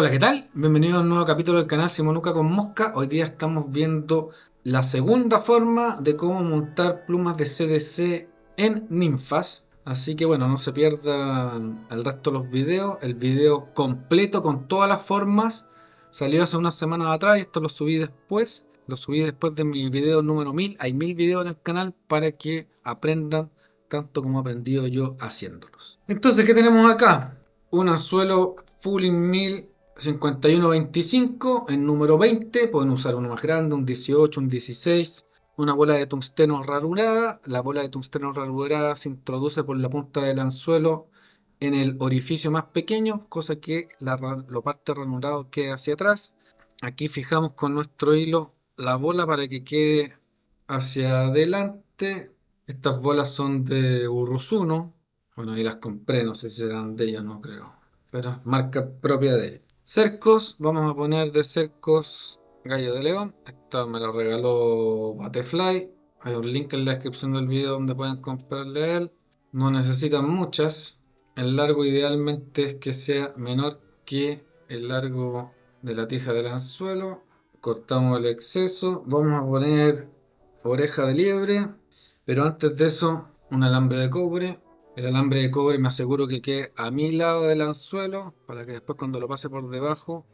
Hola, ¿qué tal? Bienvenido a un nuevo capítulo del canal Simonuca con Mosca. Hoy día estamos viendo la segunda forma de cómo montar plumas de CDC en ninfas. Así que bueno, no se pierdan el resto de los videos. El video completo con todas las formas salió hace unas semanas atrás y esto lo subí después. Lo subí después de mi video número 1000. Hay 1000 videos en el canal para que aprendan tanto como he aprendido yo haciéndolos. Entonces, ¿qué tenemos acá? Un anzuelo Fulling 1000 5125 en número 20. Pueden usar uno más grande, un 18, un 16. Una bola de tungsteno ranurada. La bola de tungsteno ranurada se introduce por la punta del anzuelo en el orificio más pequeño, cosa que la parte ranurado quede hacia atrás. Aquí fijamos con nuestro hilo la bola para que quede hacia adelante. Estas bolas son de Urruzuno. Bueno, ahí las compré, no sé si serán de ellas, no creo, pero es marca propia de ella. Cercos, vamos a poner de cercos Gallo de León. Esta me la regaló Batefly. Hay un link en la descripción del video donde pueden comprarle a él. No necesitan muchas. El largo idealmente es que sea menor que el largo de la tija del anzuelo. Cortamos el exceso. Vamos a poner oreja de liebre. Pero antes de eso, un alambre de cobre. El alambre de cobre me aseguro que quede a mi lado del anzuelo para que después cuando lo pase por debajo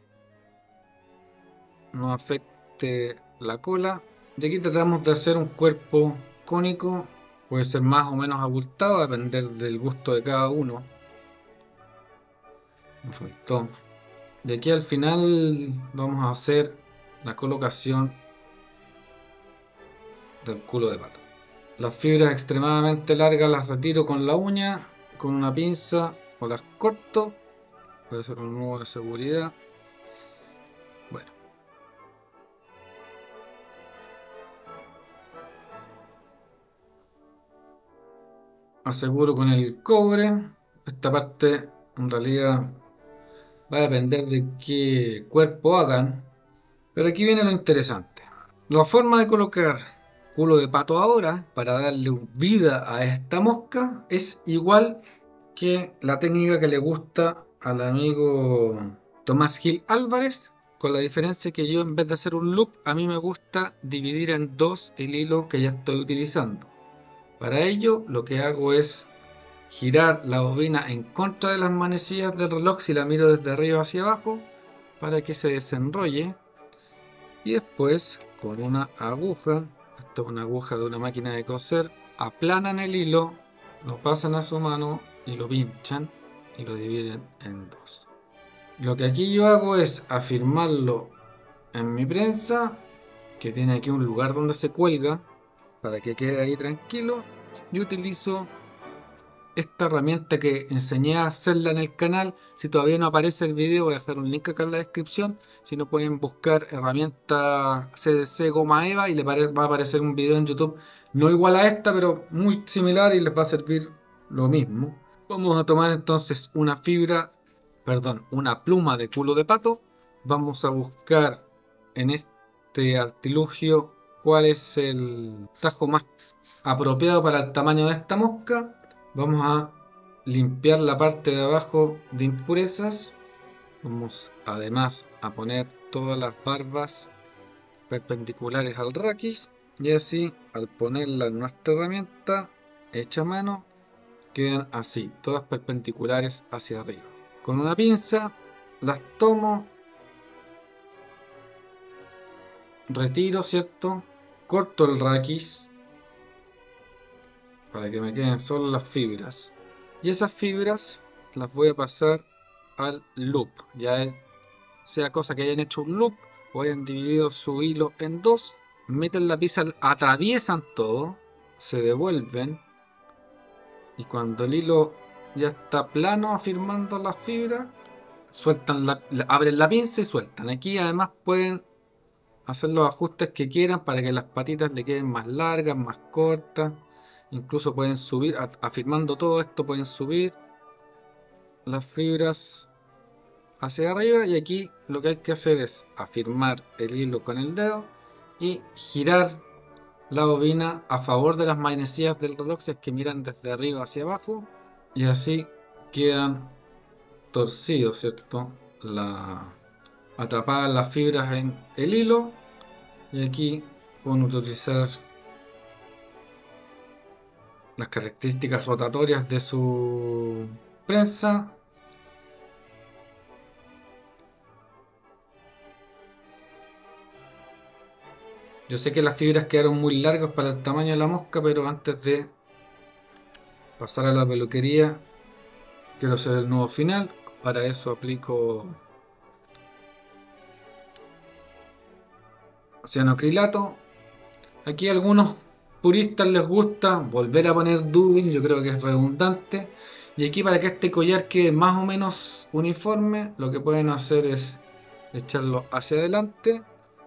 no afecte la cola. Y aquí tratamos de hacer un cuerpo cónico. Puede ser más o menos abultado, a depender del gusto de cada uno. Me faltó. Y aquí al final vamos a hacer la colocación del culo de pato. Las fibras extremadamente largas las retiro con la uña, con una pinza o las corto. Puede ser un nudo de seguridad. Bueno, aseguro con el cobre. Esta parte en realidad va a depender de qué cuerpo hagan. Pero aquí viene lo interesante. La forma de colocar culo de pato ahora para darle vida a esta mosca es igual que la técnica que le gusta al amigo Tomás Gil Álvarez, con la diferencia que yo, en vez de hacer un loop, a mí me gusta dividir en dos el hilo que ya estoy utilizando. Para ello lo que hago es girar la bobina en contra de las manecillas del reloj si la miro desde arriba hacia abajo para que se desenrolle, y después con una aguja, esto es una aguja de una máquina de coser, aplanan el hilo, lo pasan a su mano y lo pinchan y lo dividen en dos. Lo que aquí yo hago es afirmarlo en mi prensa, que tiene aquí un lugar donde se cuelga para que quede ahí tranquilo, y utilizo esta herramienta que enseñé a hacerla en el canal. Si todavía no aparece el video, voy a hacer un link acá en la descripción. Si no, pueden buscar herramienta CDC Goma Eva y les va a aparecer un video en YouTube no igual a esta, pero muy similar, y les va a servir lo mismo. Vamos a tomar entonces una fibra, perdón, una pluma de culo de pato. Vamos a buscar en este artilugio cuál es el tajo más apropiado para el tamaño de esta mosca. Vamos a limpiar la parte de abajo de impurezas. Vamos además a poner todas las barbas perpendiculares al raquis, y así al ponerla en nuestra herramienta hecha a mano quedan así, todas perpendiculares hacia arriba. Con una pinza las tomo, retiro, ¿cierto? Corto el raquis para que me queden solo las fibras, y esas fibras las voy a pasar al loop, ya sea cosa que hayan hecho un loop o hayan dividido su hilo en dos. Meten la pinza, atraviesan todo, se devuelven, y cuando el hilo ya está plano afirmando las fibras, sueltan abren la pinza y sueltan. Aquí además pueden hacer los ajustes que quieran para que las patitas le queden más largas, más cortas. Incluso pueden subir, afirmando todo esto, pueden subir las fibras hacia arriba, y aquí lo que hay que hacer es afirmar el hilo con el dedo y girar la bobina a favor de las manecillas del reloj si es que miran desde arriba hacia abajo, y así quedan torcidos, ¿cierto? atrapadas las fibras en el hilo, y aquí pueden utilizar las características rotatorias de su prensa. Yo sé que las fibras quedaron muy largas para el tamaño de la mosca, pero antes de pasar a la peluquería quiero hacer el nudo final. Para eso aplico cianoacrilato. Aquí a algunos puristas les gusta volver a poner dubbing, yo creo que es redundante. Y aquí, para que este collar quede más o menos uniforme, lo que pueden hacer es echarlo hacia adelante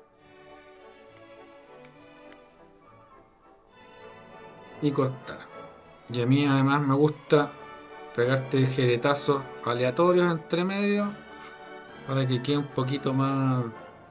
y cortar. Y a mí además me gusta pegarte jeretazos aleatorios entre medio para que quede un poquito más,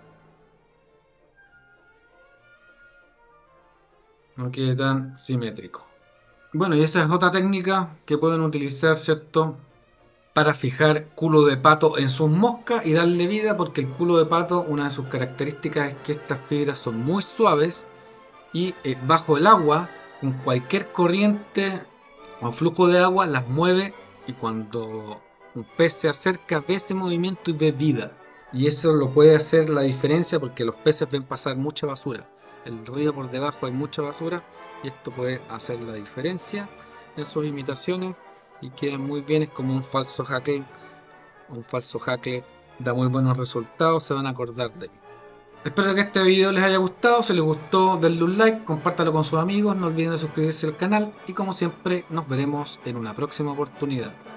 no quede tan simétrico. Bueno, y esa es otra técnica que pueden utilizar, ¿cierto?, para fijar culo de pato en sus moscas y darle vida, porque el culo de pato, una de sus características es que estas fibras son muy suaves y bajo el agua, con cualquier corriente o flujo de agua, las mueve, y cuando un pez se acerca ve ese movimiento y ve vida. Y eso lo puede hacer la diferencia, porque los peces ven pasar mucha basura. El río por debajo hay mucha basura y esto puede hacer la diferencia en sus imitaciones y quedan muy bien. Es como un falso hackle. Un falso hackle da muy buenos resultados, se van a acordar de él. Espero que este video les haya gustado. Si les gustó, denle un like, compártalo con sus amigos, no olviden de suscribirse al canal y, como siempre, nos veremos en una próxima oportunidad.